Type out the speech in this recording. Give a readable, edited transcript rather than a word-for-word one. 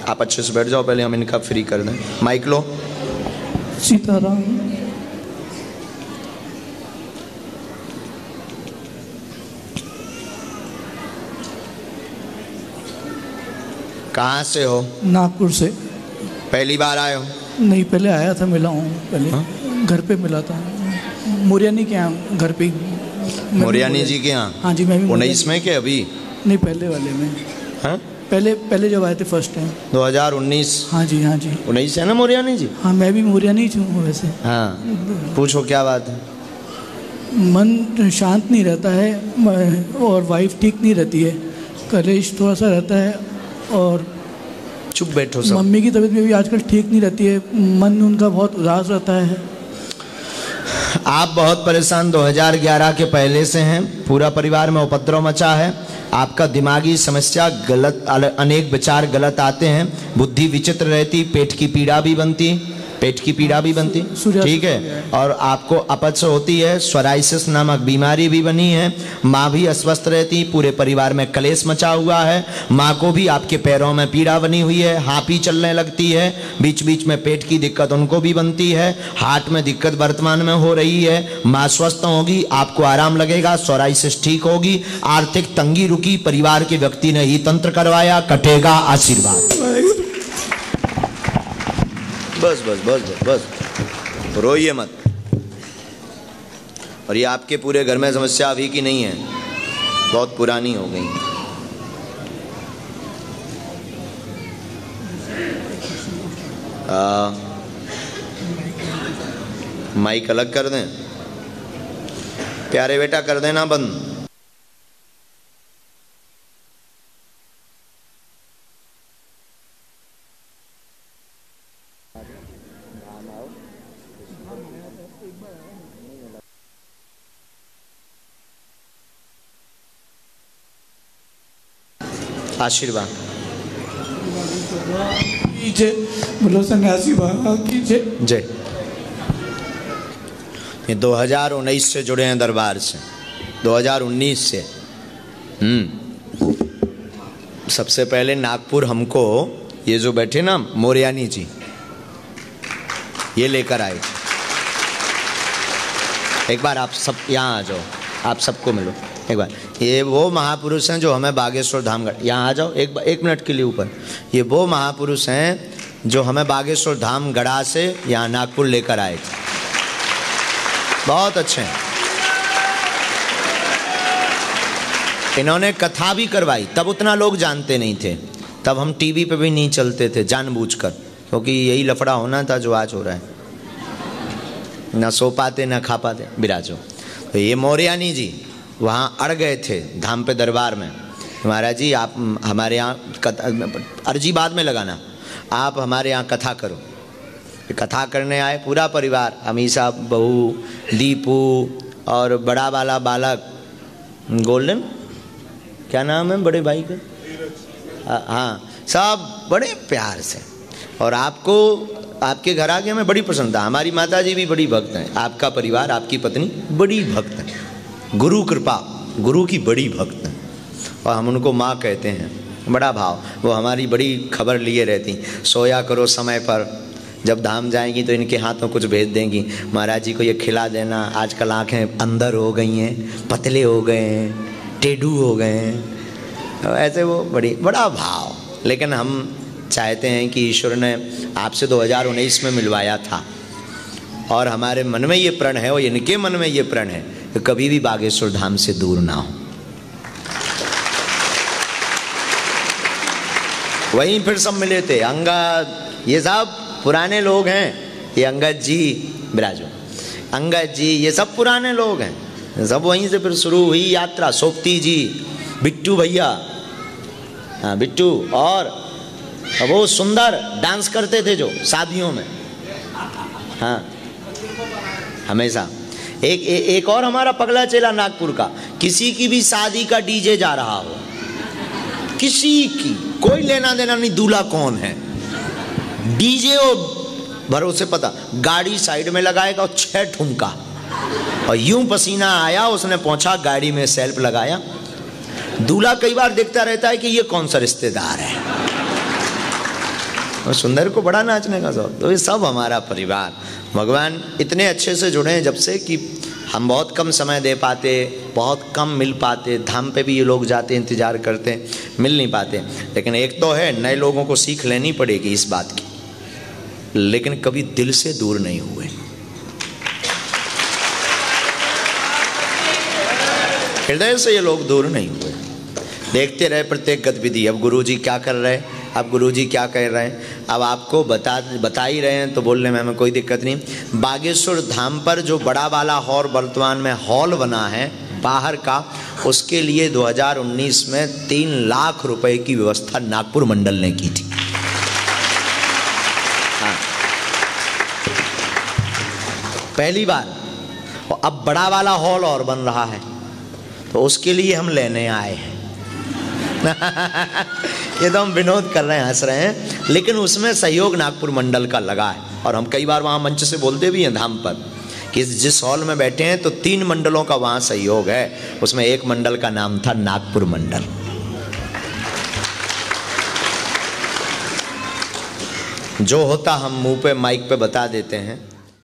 आप अच्छे से बैठ जाओ, पहले हम इनका फ्री कर दें। माइक लो। सीताराम। कहाँ से हो? नागपुर से। पहली बार आए हो? नहीं, पहले आया था, मिला हूँ पहले। घर पे मिला था, मोरियानी के यहाँ, घर पे। मोरियानी जी के यहाँ? हाँ जी, मैं भी 19 में के अभी? नहीं, पहले वाले में। हाँ, पहले जब आए थे फर्स्ट टाइम 2019। हाँ जी, हाँ जी, 19 है ना मोरियानी जी? हाँ, मैं भी मोरियानी हूँ वैसे। हाँ, पूछो क्या बात है। मन शांत नहीं रहता है और वाइफ ठीक नहीं रहती है, कलेश थोड़ा सा रहता है, और चुप बैठो सब। मम्मी की तबीयत भी आजकल ठीक नहीं रहती है, मन उनका बहुत उदास रहता है। आप बहुत परेशान 2011 के पहले से हैं, पूरा परिवार में उपद्रव मचा है, आपका दिमागी समस्या गलत, अनेक विचार गलत आते हैं, बुद्धि विचित्र रहती, पेट की पीड़ा भी बनती, ठीक है, और आपको अपच होती है, सोराइसिस नामक बीमारी भी बनी है, माँ भी अस्वस्थ रहती, पूरे परिवार में कलेश मचा हुआ है, माँ को भी आपके पैरों में पीड़ा बनी हुई है, हाँपी चलने लगती है, बीच बीच में पेट की दिक्कत उनको भी बनती है, हार्ट में दिक्कत वर्तमान में हो रही है, माँ स्वस्थ होगी, आपको आराम लगेगा, सोराइसिस ठीक होगी, आर्थिक तंगी रुकी, परिवार के व्यक्ति ने ही तंत्र करवाया, कटेगा आशीर्वाद। बस बस बस बस बस, रोइए मत। और ये आपके पूरे घर में समस्या अभी की नहीं है, बहुत पुरानी हो गई। माइक अलग कर दें? प्यारे बेटा कर देना बंद। आशीर्वाद बोलो, सन्यासी बाबा की जय। ये 2019 से जुड़े हैं दरबार से, 2019 से। सबसे पहले नागपुर हमको ये जो बैठे ना मोरियानी जी, ये लेकर आए। एक बार आप सब यहाँ आ जाओ, आप सबको मिलो एक बार। ये वो महापुरुष हैं जो हमें बागेश्वर धाम, यहाँ आ जाओ एक मिनट के लिए ऊपर। ये वो महापुरुष हैं जो हमें बागेश्वर धाम गढ़ा से यहाँ नागपुर लेकर आए थे, बहुत अच्छे हैं। इन्होंने कथा भी करवाई, तब उतना लोग जानते नहीं थे, तब हम टीवी पे भी नहीं चलते थे जानबूझकर, क्योंकि यही लफड़ा होना था जो आज हो रहा है, ना सो पाते ना खा पाते। बिराजो। तो ये मोरियानी जी वहाँ अड़ गए थे धाम पे दरबार में, महाराज जी आप हमारे यहाँ अर्जी बाद में लगाना, आप हमारे यहाँ कथा करो। कथा करने आए पूरा परिवार, अमी साहब, बहू, दीपू और बड़ा वाला बालक गोल्डन, क्या नाम है बड़े भाई का? हाँ, सब बड़े प्यार से। और आपको आपके घर आके हमें बड़ी प्रसन्नता। हमारी माता जी भी बड़ी भक्त हैं, आपका परिवार, आपकी पत्नी बड़ी भक्त है, गुरु कृपा, गुरु की बड़ी भक्त है, और हम उनको माँ कहते हैं, बड़ा भाव। वो हमारी बड़ी खबर लिए रहती, सोया करो समय पर, जब धाम जाएंगी तो इनके हाथों कुछ भेज देंगी, महाराज जी को ये खिला देना, आजकल आँखें अंदर हो गई हैं, पतले हो गए हैं, टेढ़ू हो गए हैं, ऐसे वो बड़ा भाव। लेकिन हम चाहते हैं कि ईश्वर ने आपसे 2019 में मिलवाया था, और हमारे मन में ये प्रण है और इनके मन में ये प्रण है कि कभी भी बागेश्वर धाम से दूर ना हो। वहीं फिर सब मिले थे, अंगद, ये सब पुराने लोग हैं, ये अंगद जी, बिराजो, अंगद जी, ये सब पुराने लोग हैं, सब वहीं से फिर शुरू हुई यात्रा। सोपती जी, बिट्टू भैया, हाँ बिट्टू, और वो सुंदर डांस करते थे जो शादियों में, हाँ हमेशा। एक और हमारा पगला चेला नागपुर का, किसी की भी शादी का डीजे जा रहा हो, किसी की कोई लेना देना नहीं, दूल्हा कौन है, डीजे ओ भरोसे पता, गाड़ी साइड में लगाएगा और 6 ठुमका, और यूं पसीना आया, उसने पहुंचा गाड़ी में सेल्फ लगाया। दूल्हा कई बार देखता रहता है कि ये कौन सा रिश्तेदार है, और सुंदर को बड़ा नाचने का शौक। तो ये सब हमारा परिवार, भगवान इतने अच्छे से जुड़े हैं जब से कि हम बहुत कम समय दे पाते, बहुत कम मिल पाते। धाम पे भी ये लोग जाते, इंतजार करते, मिल नहीं पाते। लेकिन एक तो है, नए लोगों को सीख लेनी पड़ेगी इस बात की, लेकिन कभी दिल से दूर नहीं हुए। हृदय से ये लोग दूर नहीं हुए। देखते रहे प्रत्येक गतिविधि, अब गुरुजी क्या कर रहे हैं, अब गुरुजी क्या कह रहे हैं, अब आपको बता ही रहे हैं तो बोलने में हमें कोई दिक्कत नहीं। बागेश्वर धाम पर जो बड़ा वाला हॉल वर्तमान में हॉल बना है बाहर का, उसके लिए 2019 में 3 लाख रुपए की व्यवस्था नागपुर मंडल ने की थी। हाँ, पहली बार। और अब बड़ा वाला हॉल और बन रहा है, तो उसके लिए हम लेने आए हैं। ये तो हम विनोद कर रहे हैं, हंस रहे हैं, लेकिन उसमें सहयोग नागपुर मंडल का लगा है। और हम कई बार वहाँ मंच से बोलते भी हैं धाम पर कि जिस हॉल में बैठे हैं तो 3 मंडलों का वहाँ सहयोग है। उसमें एक मंडल का नाम था नागपुर मंडल। जो होता हम मुंह पे माइक पे बता देते हैं।